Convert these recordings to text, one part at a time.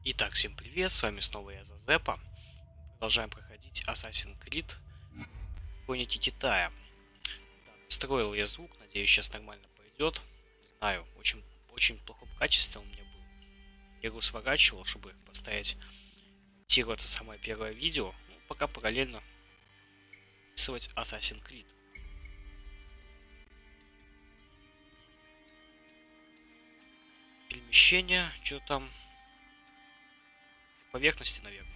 Итак, всем привет, с вами снова я, Зазепа. Продолжаем проходить Assassin's Creed Хроники Китая. Да, настроил я звук, надеюсь, сейчас нормально пойдет. Не знаю, очень плохом качестве он мне был. Я его сворачивал, чтобы поставить, монтироваться самое первое видео. Ну, пока параллельно записывать Assassin's Creed. Перемещение, что там... Поверхности, наверное.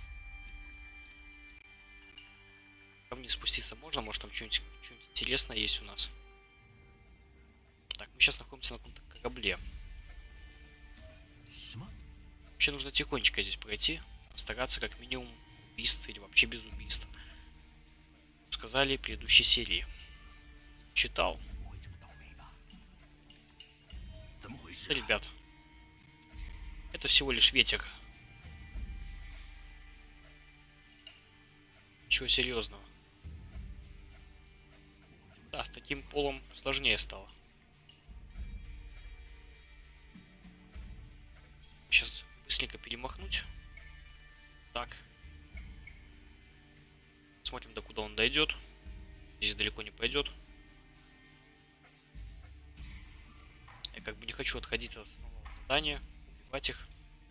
Вниз спуститься можно, может там что-нибудь интересное есть у нас. Так, мы сейчас находимся на каком-то корабле. Вообще нужно тихонечко здесь пройти. Постараться как минимум убийств или вообще без убийств. Сказали в предыдущей серии. Читал. Да, ребят. Это всего лишь ветер. Ничего серьезного. Да, с таким полом сложнее стало. Сейчас быстренько перемахнуть. Так. Смотрим, до куда он дойдет. Здесь далеко не пойдет. Я как бы не хочу отходить от основного задания. Убивать их.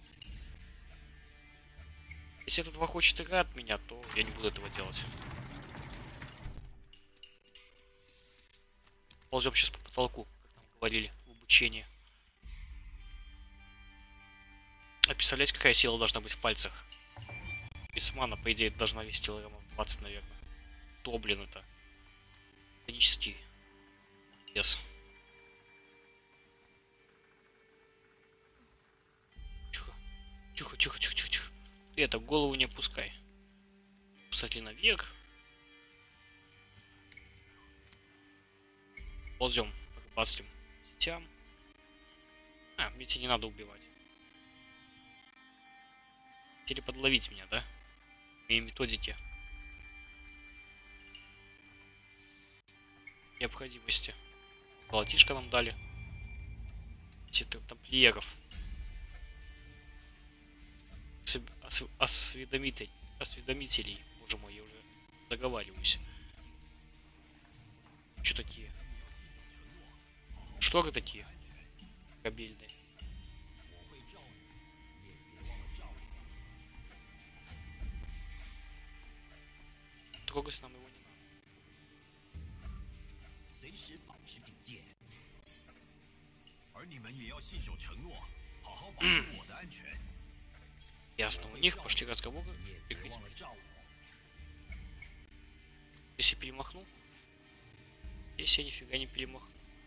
Если этот 2 хочет играть от меня, то я не буду этого делать. Ползем сейчас по потолку, как нам говорили в обучении. А представляете, какая сила должна быть в пальцах? Письмана, по идее, должна весить килограммов 20, наверное. То, блин, это тонический вес. Тихо. Тихо, тихо, тихо, тихо, тихо. Ты это, голову не опускай. Посмотри наверх. Ползем по рыбацким сетям. А, мне тебе не надо убивать. Хотели подловить меня, да? И методики необходимости. Золотишко нам дали. Тамплиеров. Осведомителей. Боже мой, я уже договариваюсь. Что такие? Шторы такие? Корабельные. Трогать нам его не надо. Ясно, у них пошли разговоры. Если я перемахну, если я нифига не перемахну.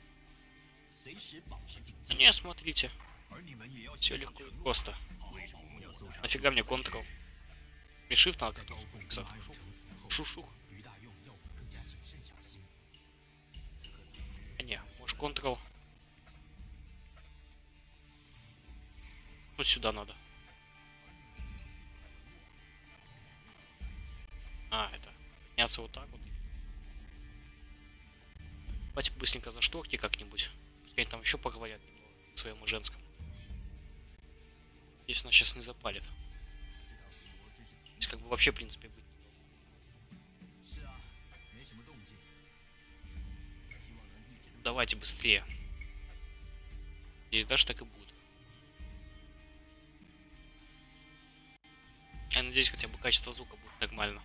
А не, смотрите. Все легко и просто. Нафига мне Ctrl? Мне Shift надо как-то фиксать. Шух-шух. А не, может Ctrl. Вот сюда надо. А, это. Подняться вот так вот. Давайте быстренько за шторки как-нибудь. Пускай там еще поговорят немного о своем и женском. Если нас сейчас не запалит. Здесь как бы вообще, в принципе, быть не должен. Давайте быстрее. Здесь даже так и будет. Я надеюсь, хотя бы качество звука будет нормально.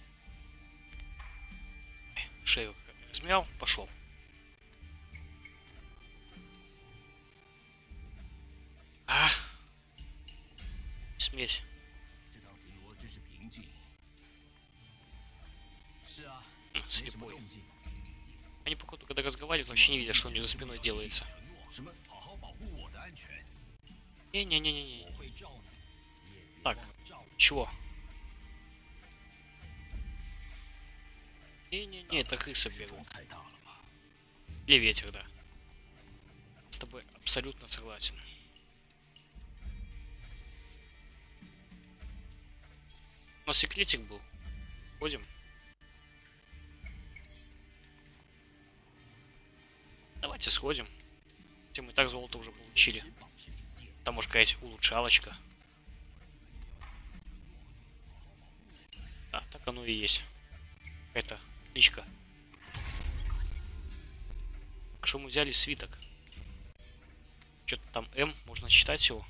Шею размял, пошел. А! Смесь. Слепой. Они, походу, когда разговаривают, вообще не видят, что у них за спиной делается. Не-не-не-не-не. Так, чего? Не-не-не, это крыса бегал. Или ветер, да. С тобой абсолютно согласен. У нас секретик был. Входим. Давайте сходим. Хотя мы и так золото уже получили. Там, можно сказать, улучшалочка. оно и есть. Это личка. Что мы взяли свиток? Что-то там М, можно читать его.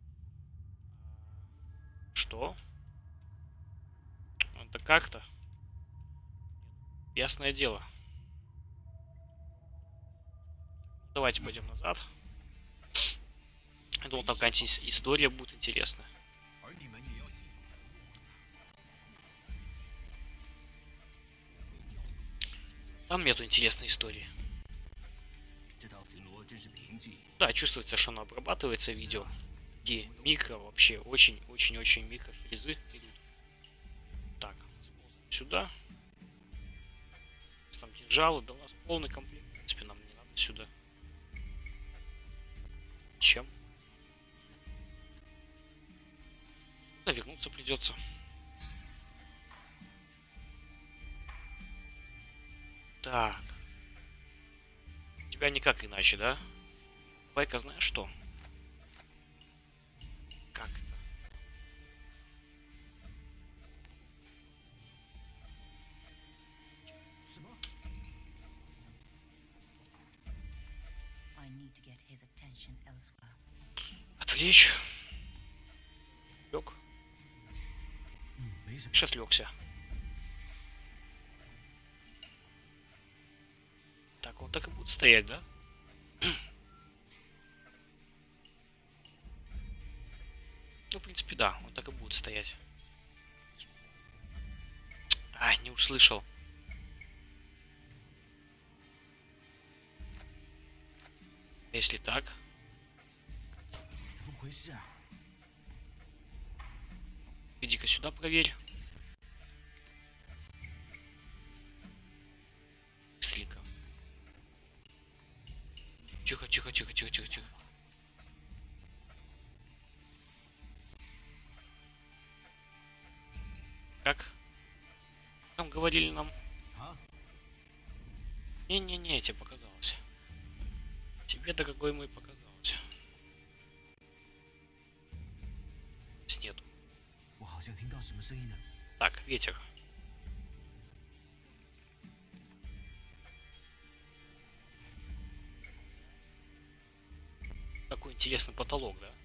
Что? Это как-то. Ясное дело. Давайте пойдем назад. Я думал, там какая-нибудь история будет интересная. Там нету интересной истории. Да, чувствуется, что оно обрабатывается видео. Такие микро вообще, очень-очень-очень микро фрезы идут. Так, сюда. Там кинжалы, да у нас полный комплект. В принципе, нам не надо сюда. Чем? Да, вернуться придется. Так. У тебя никак иначе, да? Давай-ка знаешь что? Как это? Отвлечь. Лег. Лишь отвлекся. Так, он так и будет стоять, да? Ну, в принципе, да, он так и будет стоять. А, не услышал. Если так. Иди-ка сюда, проверь. Быстренько. Тихо, тихо, тихо, тихо, тихо, тихо. Как? Там говорили нам. Не-не-не, тебе показалось. Тебе, дорогой мой, показалось. Нету. Так, ветер. Какой интересный потолок, да?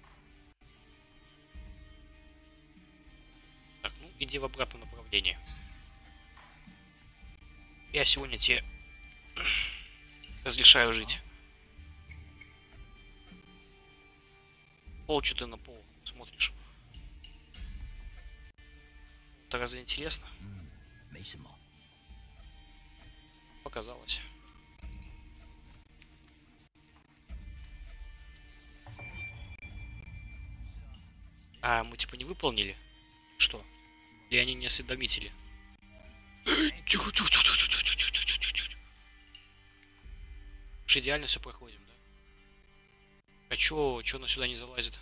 Так, ну иди в обратном направлении. Я сегодня тебе разрешаю жить. Пол, что ты на пол смотришь? Это разве интересно? Показалось. А, мы типа не выполнили? Что? Или они не осведомители? Тихо, тихо, тихо, тихо, тихо, тихо, тихо, тихо, тихо. Уж идеально все проходим, да? А чё она сюда не залазит?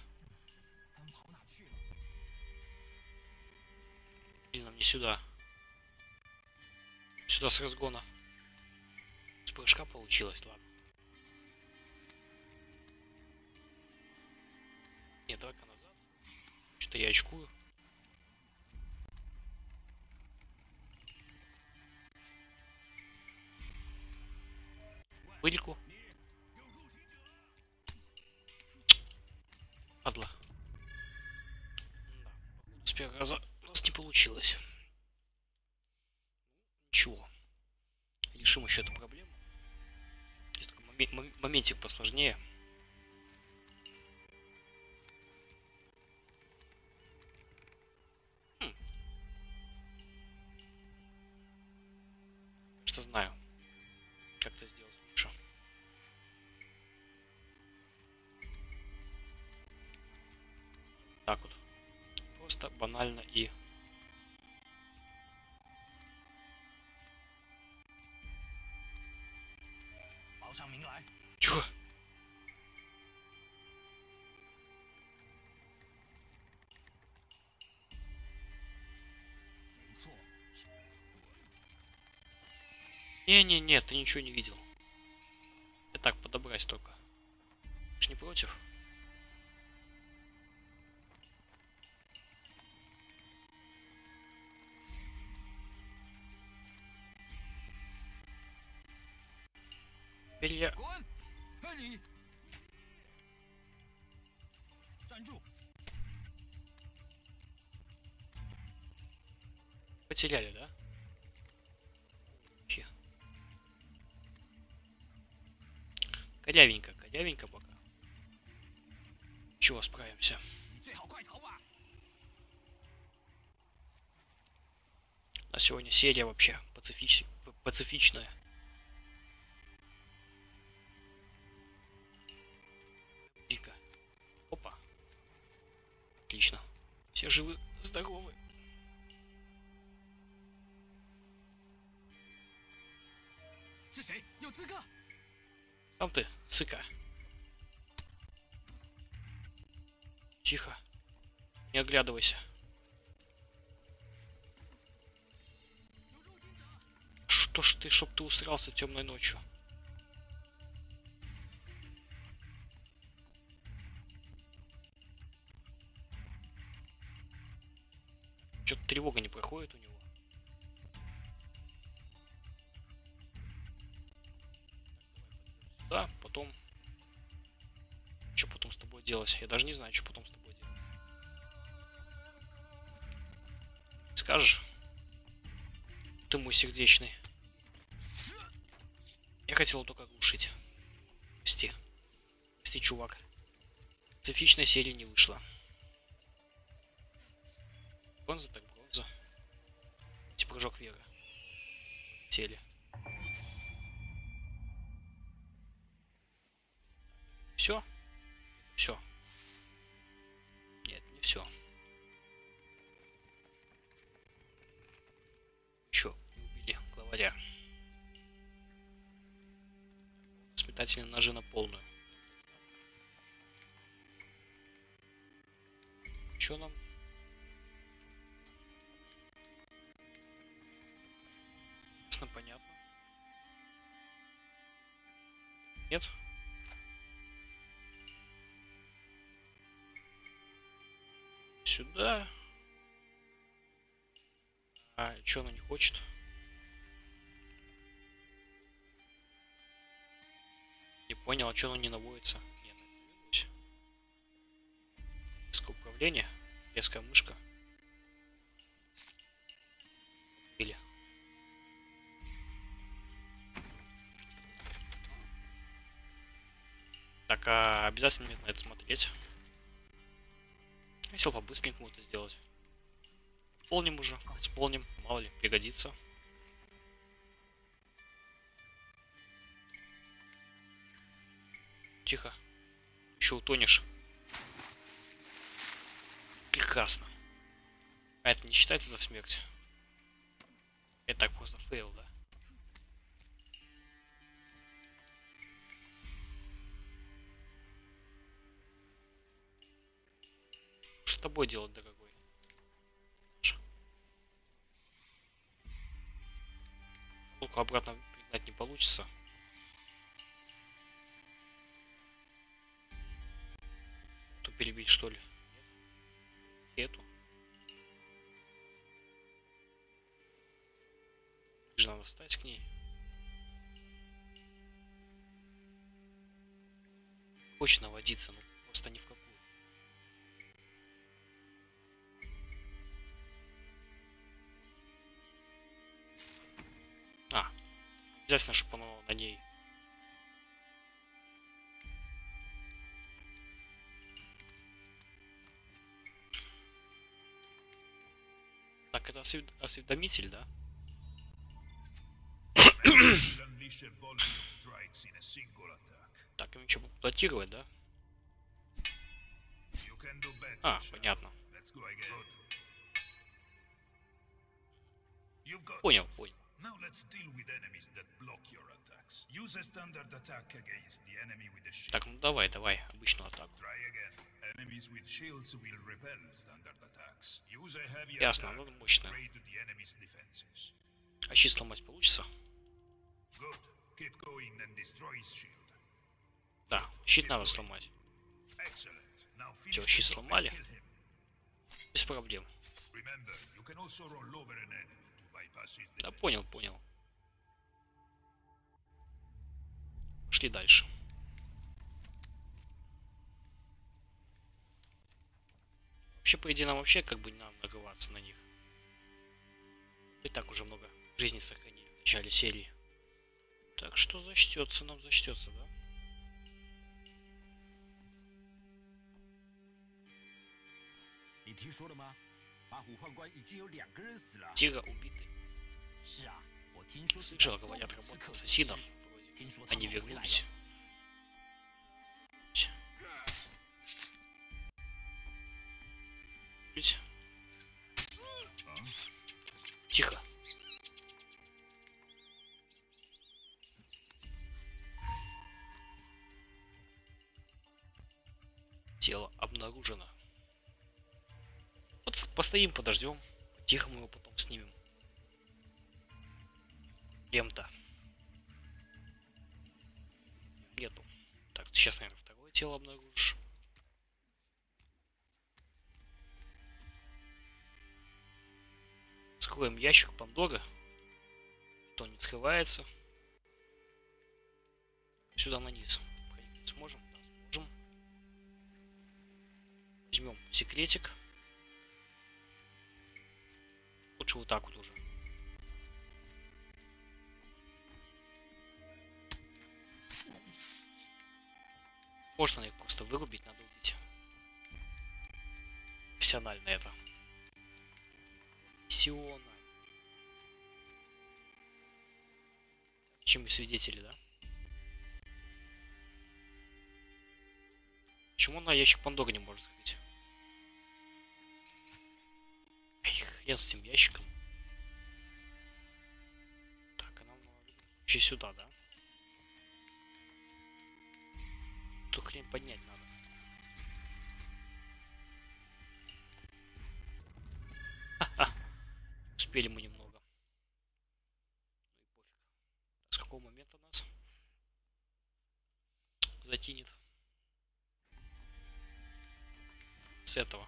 Или нам не сюда? Сюда с разгона. С прыжка получилось, ладно. Нет, давай-ка назад. Что-то я очкую. Пыльку. Падла. Да, с первого раза у нас не получилось. Ничего. Решим еще эту проблему. Есть такой моментик посложнее. Что знаю, как это сделать лучше. Так вот. Просто банально и... Чё? Не-не-не, ты ничего не видел. Я так подобрать только. Ты ж не против? Теперь я... Потеряли, да? Фи. Корявенько, корявенько пока. Чего, справимся? На сегодня серия вообще пацифичная. Дико. Опа. Отлично. Все живы, здоровы. Сам ты, сыка. Тихо. Не оглядывайся. Что ж ты, чтоб ты усрался темной ночью? Что-то тревога не проходит у него. Да, потом... Что потом с тобой делать? Я даже не знаю, что потом с тобой делать. Скажешь? Ты мой сердечный. Я хотел только глушить. Прости. Прости, чувак. Специфичной серии не вышло. Бронза так бронза. Типа прыжок веры. Теле. Все? Все. Нет, не все. Еще не убили главаря. Сметательные ножи на полную. Что нам? Ясно, понятно. Нет? Сюда. А что она не хочет? Не понял, а что она не наводится? Нет, наводится. Резкое управление. Резкая мышка. Или. Так, а обязательно мне на это смотреть. Хотел по-быстренькому это сделать. Исполним уже. Исполним. Мало ли, пригодится. Тихо. Еще утонешь. Прекрасно. А это не считается за смерть? Это так просто фейл, да? Что с тобой делать, дорогой? Луку обратно пригнать не получится. Ту перебить, что ли? Эту. Надо встать к ней. Хочет наводиться, но просто ни в какую. А, обязательно, чтобы оно на ней. Так, это осведомитель, да? Так, им что, блокировать, да? А, понятно. Понял, понял. Так, ну давай, давай, обычную атаку. Ясно, ну мощно. А щит сломать получится? Да, щит надо сломать. Все, щит сломали. Без проблем. Да, понял, понял. пошли дальше. Вообще, по идее, нам вообще как бы не надо нагреваться на них. И так уже много жизни сохранили в начале серии. Так что зачтется, нам зачтется, да? Тигра убитый. Слышал, говорят, работа ассасинов. Вроде они вернулись. Тихо. Тело обнаружено. Вот постоим, подождем. Тихо мы его потом снимем. Кем-то. Нету. Так, сейчас, наверное, второе тело обнаружишь. Скроем ящик Пандоры. То не скрывается. Сюда на низ. Проехать сможем? Да, сможем. Возьмем секретик. Лучше вот так вот уже. Можно их просто вырубить, надо убить. Профессионально это. Профессионально. Чем мы свидетели, да? Почему на ящик Пандоры не может закрыть? Эй, хрен с этим ящиком. Так, а нам вообще сюда, да? Эту хрень поднять надо. Ха-ха. Успели мы немного. Ну и пофиг. С какого момента нас затянет? С этого.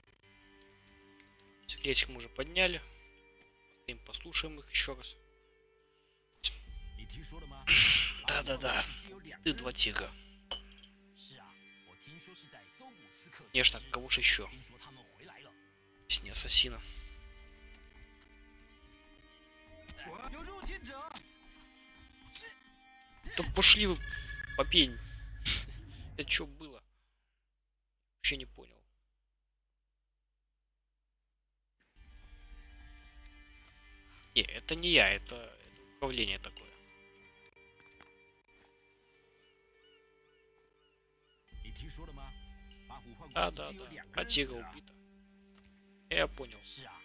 Секретик мы уже подняли. Постоим, послушаем их еще раз. Да-да-да. Ты два тигра. Конечно, кого же еще? Если не ассасина. Да пошли вы по пень. Это что было? Вообще не понял. Не, это не я, это управление такое. Да. А тигра убита. Я понял.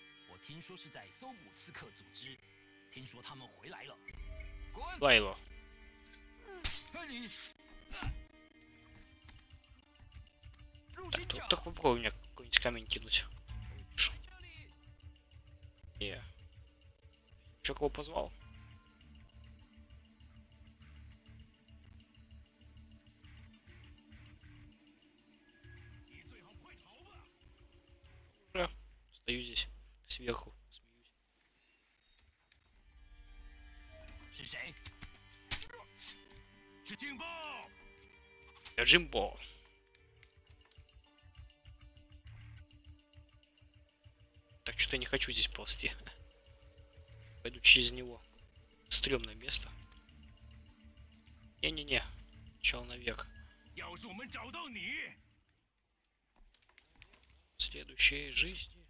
Лайло. Так, только попробуй меня какой-нибудь камень кинуть. Не. Чё, кого позвал? Ура. Стою здесь, сверху, смеюсь. Я Джимбо. Так, что-то не хочу здесь ползти. Пойду через него. Стрёмное место. Не-не-не. Сначала наверх. Следующей жизни.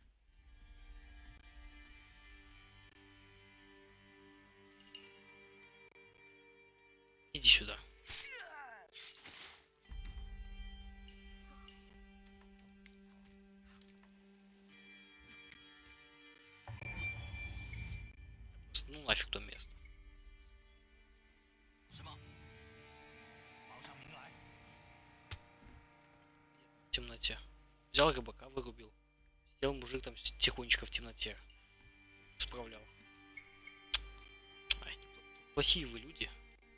Иди сюда. Ну нафиг то место. В темноте. Взял рыбака, вырубил. Сидел мужик там тихонечко в темноте. Справлял. Ай, плохие вы люди.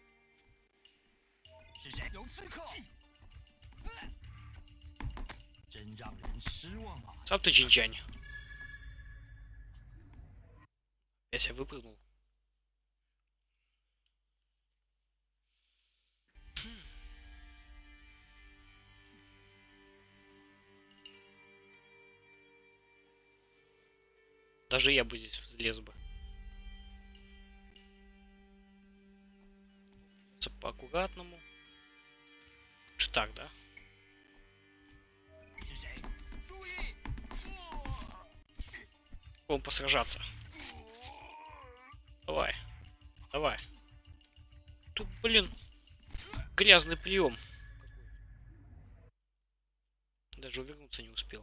Сам ты Джинчань. Я себя выпрыгнул. Даже я бы здесь взлез бы. По аккуратному. Лучше так, да? Попробуем посражаться. Давай. Давай. Тут, блин, грязный прием. Даже увернуться не успел.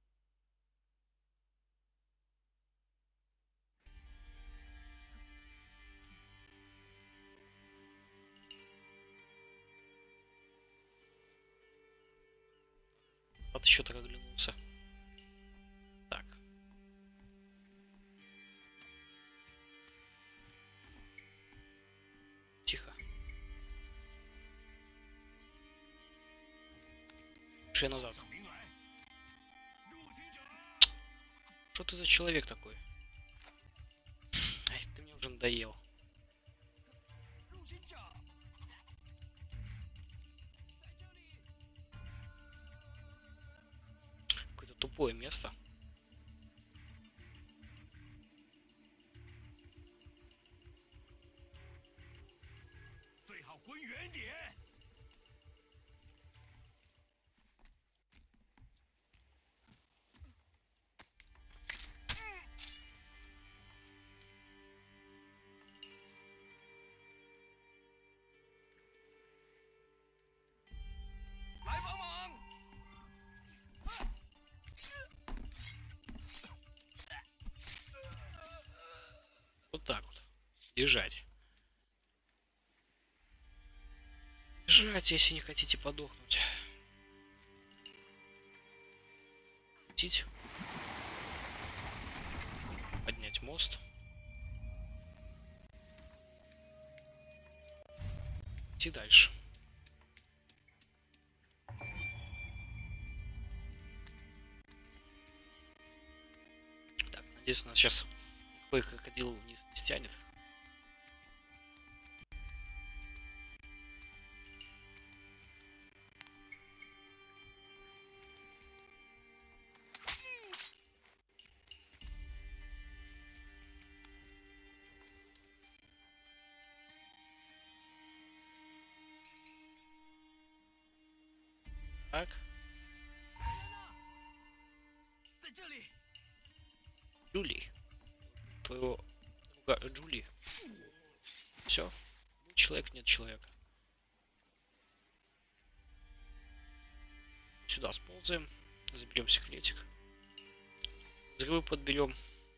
Вот еще так оглянулся. Так. Тихо. Шея назад. Что ты за человек такой? Ай, ты мне уже надоел. Какое-то тупое место. Вот так вот. Лежать. Лежать, если не хотите подохнуть. Хотите? Поднять мост. Идти дальше. Так, надеюсь, нас сейчас какой крокодил вниз не стянет. Так. Джули. Твоего друга Джули. Все. Человек, нет человека. Сюда сползаем. Заберем секретик. Взрывы подберем.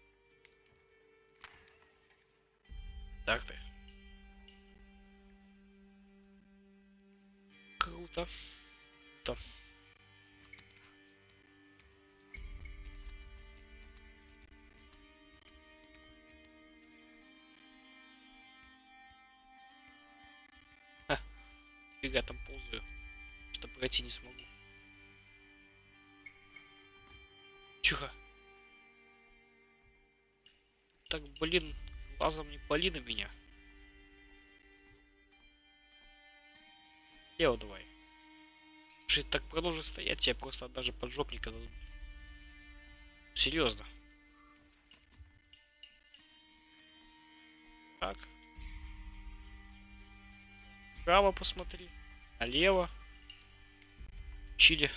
Так ты. Круто. Круто. Ха. Фига там ползаю. Что пройти не смогу. Тихо. Так, блин, глазом не пали на меня. Лево давай. Слушай, так продолжи стоять, я просто даже поджопника дадут. Серьезно. Так. Вправо посмотри. Налево. Чили.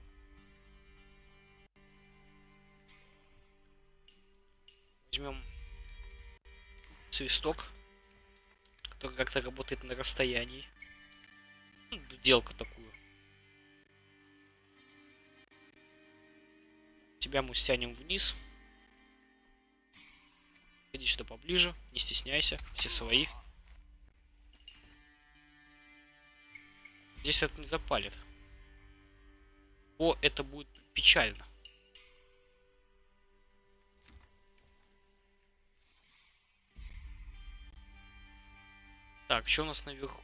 Возьмем свисток, который как-то работает на расстоянии. Ну, делка такую. Тебя мы стянем вниз. Иди сюда поближе, не стесняйся, все свои. Здесь это не запалит. О, это будет печально. Так, что у нас наверху?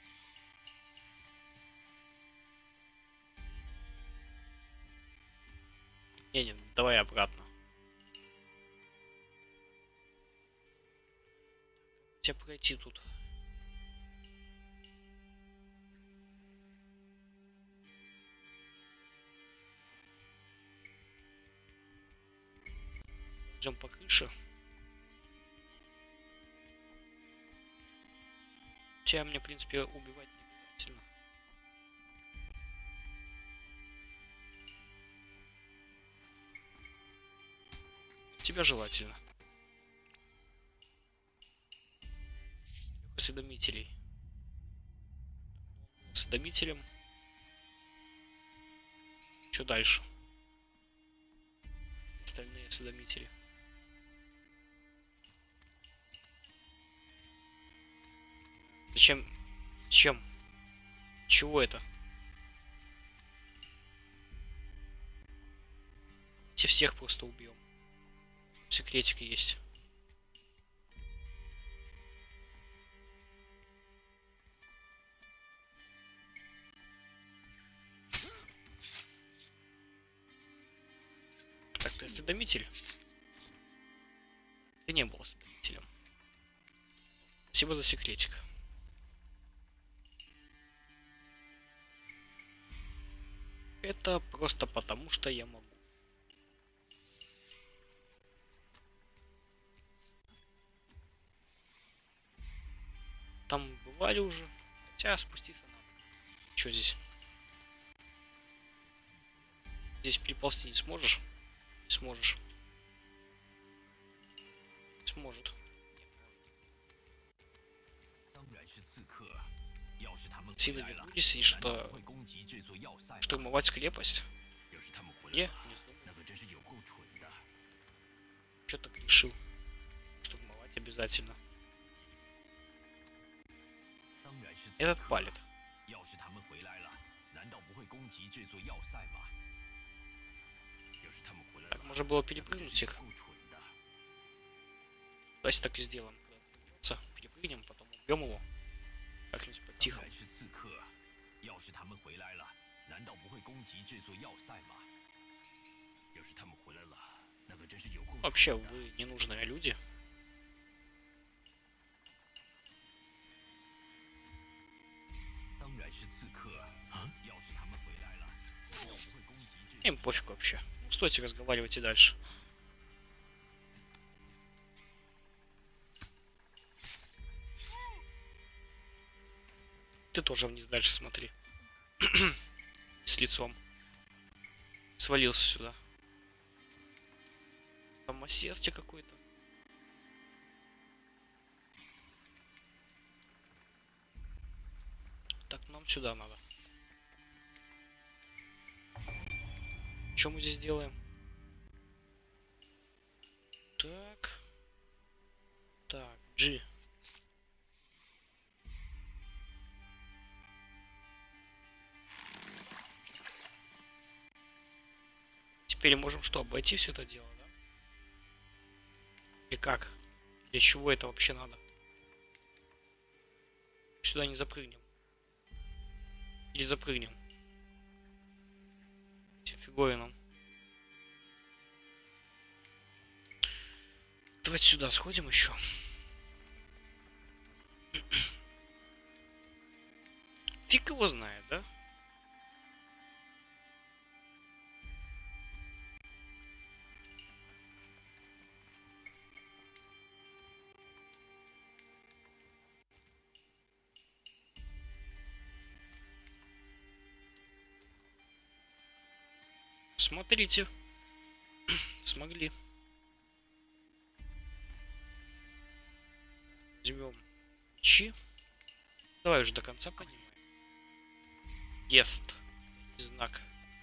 Не, давай обратно. Тебе пройти тут. Идем по крыше. Тебя мне, в принципе, убивать не обязательно. Тебя желательно. Осведомителей. Осведомителем. Что дальше? Остальные осведомители. Зачем? Зачем? Чего это? Давайте всех просто убьем. Секретик есть. Так, ты осведомитель? Ты не был осведомителем. Спасибо за секретик. Это просто потому, что я могу. Там бывали уже. Хотя спуститься надо. Что здесь? Здесь приползти не сможешь? Не сможешь. Сможет. Сильно вернулись и что? Штурмовать крепость? Не вздумай. Что так решил? Штурмовать обязательно. Этот палит. Так, можно было перепрыгнуть их. Давайте так и сделаем. Перепрыгнем, потом убьем его. Как-нибудь по-тихому. Вообще, вы ненужные люди. Им пофиг вообще. Ну, стойте, разговаривайте дальше. Ты тоже вниз дальше смотри. С лицом. Свалился сюда. Там массесте какой-то. Так, нам сюда надо. Что мы здесь делаем? Так. Так, G. Теперь можем что, обойти все это дело, да? Или как? Для чего это вообще надо? Сюда не запрыгнем. Или запрыгнем. Фиговином. Давайте сюда сходим еще. Фиг его знает, да? Смотрите. Смогли. Возьмем Чи. Давай уже до конца поднимем. Ест. Знак.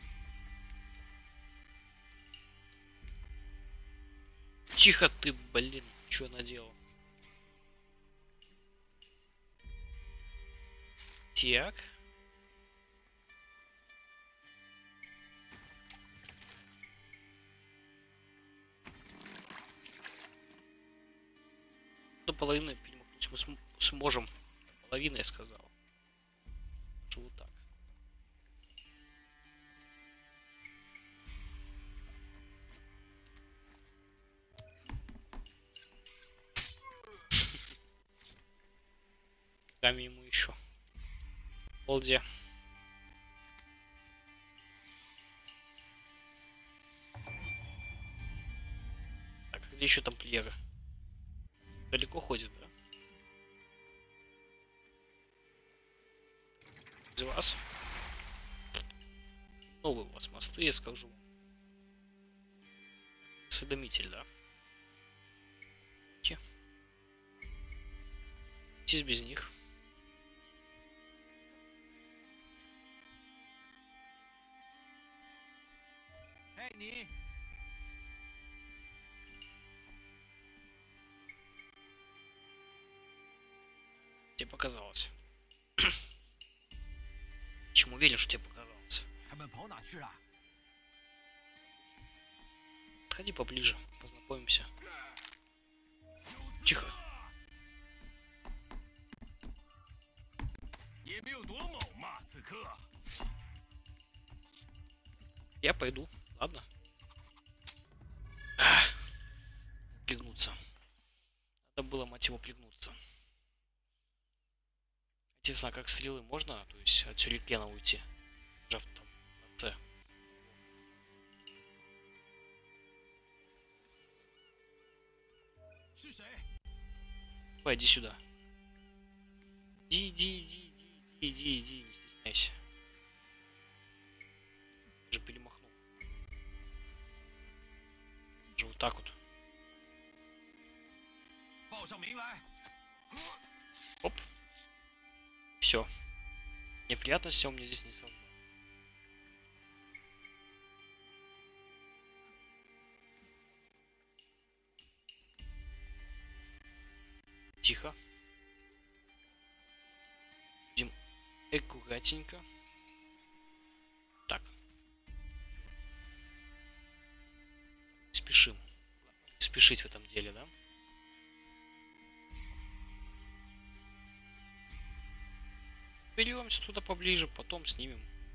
Тихо ты, блин. Что наделал? Так. До половины перемахнуть мы сможем. Половина, я сказал. Что вот так. Дам ему еще. Полде. Где еще тамплиеры? Далеко ходит, да? Из вас? Новые у вас мосты, я скажу. Осведомитель, да? Идите без них. Эй,你! Тебе показалось. Чем уверен, что тебе показалось? 他们跑哪去了？ Подходи поближе, познакомимся. Тихо. 也没有多猛嘛，此刻。 Я пойду, ладно? Ах, пригнуться. Надо было, мать его, пригнуться. Интересно, а как стрелы можно, то есть от сюрикена уйти? Жав там на С. Давай, иди сюда. Иди, не стесняйся. Я же перемахнул. Же вот так вот. 报上名来。 Оп. Все. Неприятности он мне здесь не создаст. Тихо. Будем аккуратненько. Так. Спешим. Спешить в этом деле, да? Беремся туда поближе, потом снимем.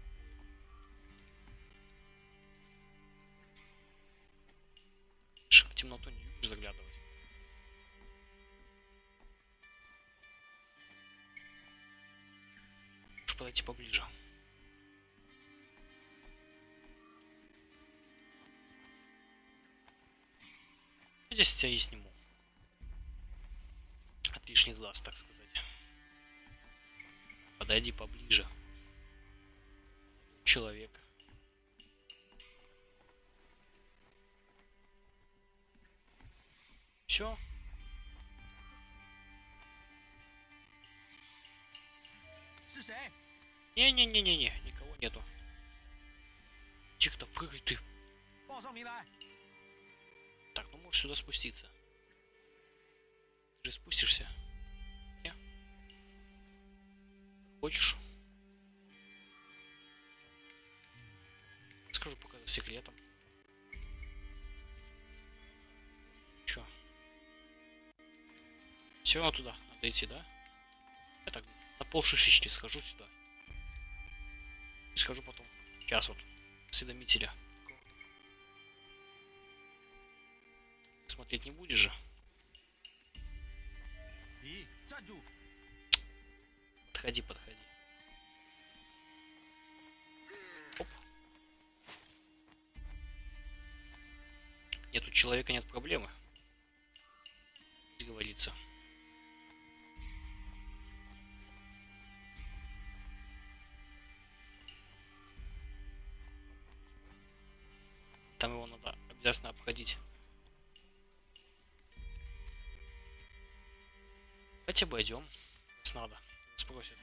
В темноту не любишь заглядывать. Можешь подойти поближе. Здесь тебя и сниму. От лишних глаз, так сказать. Подойди поближе. Человек. Все. Не-не-не-не-не, никого нету. Тихо, прыгай ты. Так, ну можешь сюда спуститься. Ты же спустишься? Не? Хочешь? Скажу пока за секретом. Чё? Все равно туда надо идти, да? Я так на полшишечки схожу сюда. И скажу потом. Сейчас вот. Осведомителя. Смотреть не будешь же? Подходи, подходи. Оп. Нет, у человека нет проблемы. Здесь говорится. Там его надо обязательно обходить. Давайте обойдем. Если надо. Спросят.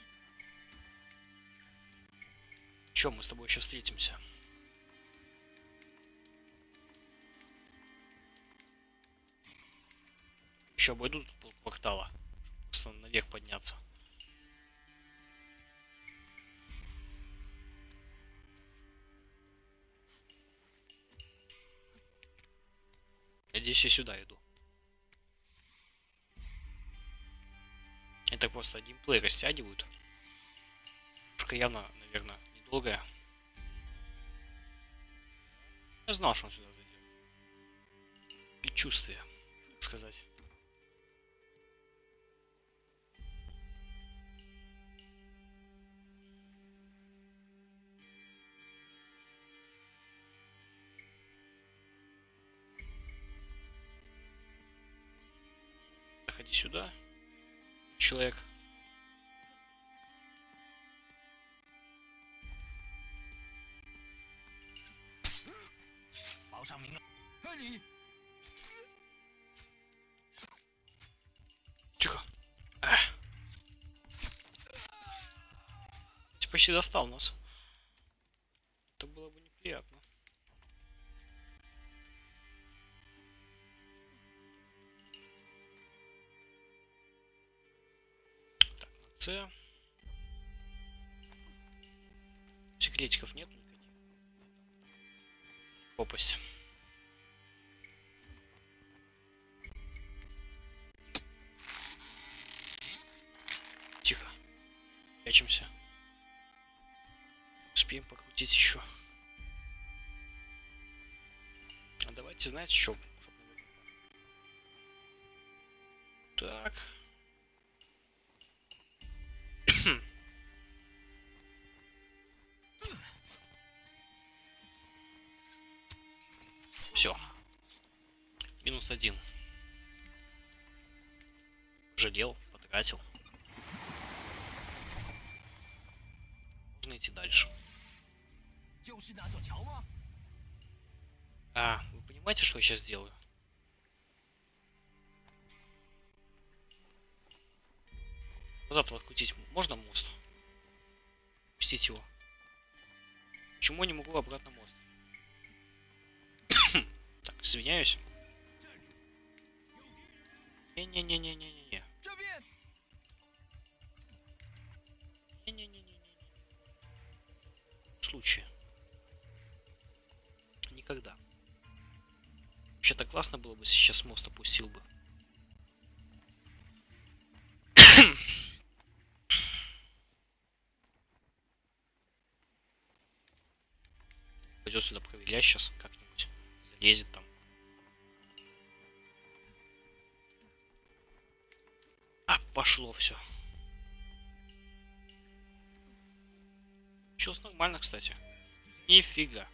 Че, мы с тобой еще встретимся? Еще обойдут портала. Просто наверх подняться. Надеюсь, я сюда иду. Это просто геймплей растягивают. Пушка явно, наверное, недолгая. Я знал, что он сюда зайдет. Предчувствие, так сказать. Заходи сюда, человек. Тихо. Ты почти достал нас. Это было бы неприятно. Так, на С. Секретиков нету никаких. Попасть. Тихо. Прячемся. Успеем покрутить еще. А давайте, знаете, что? Так. Все. -1. Жалел, потратил. Можно идти дальше. Вы понимаете, что я сейчас делаю? Назад открутить можно мост? Пустить его. Почему я не могу обратно мост? Так, извиняюсь. Не-не-не-не-не-не-не. Не-не-не-не-не. В случае. Никогда. Вообще-то классно было бы, сейчас мост опустил бы. Пойдет сюда проверять сейчас как-нибудь. Залезет там. Пошло все. Получилось нормально, кстати. Нифига.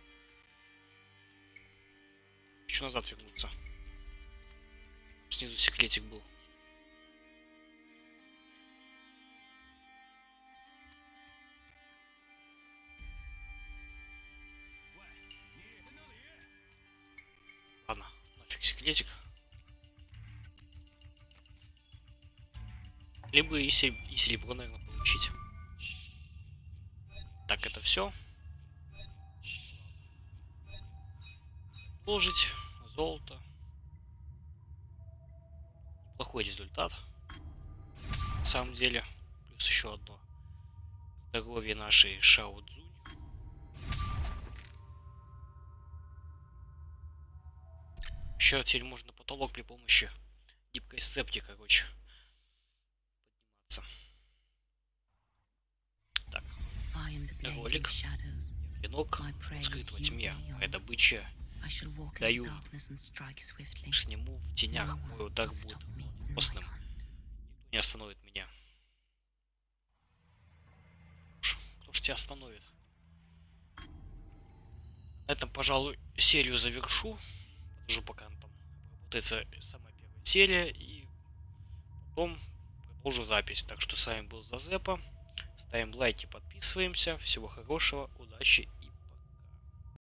Хочу назад вернуться. Снизу секретик был. Ладно, нафиг секретик. Либо и серебро, наверное, получить. Так, это все. Положить золото. Плохой результат. На самом деле. Плюс еще одно. Здоровье нашей Шао Цзунь. Еще теперь можно потолок при помощи гибкой сцепки, короче, подниматься. Так. Ролик. Клинок скрыт во тьме. Моя добыча. Даю. Сниму в тенях. Мой удар будет постным. Никто не остановит меня. Кто ж тебя остановит? На этом, пожалуй, серию завершу. Подожду, пока там работается самая первая серия. И потом продолжу запись. Так что с вами был Зазепа. Ставим лайки, подписываемся. Всего хорошего, удачи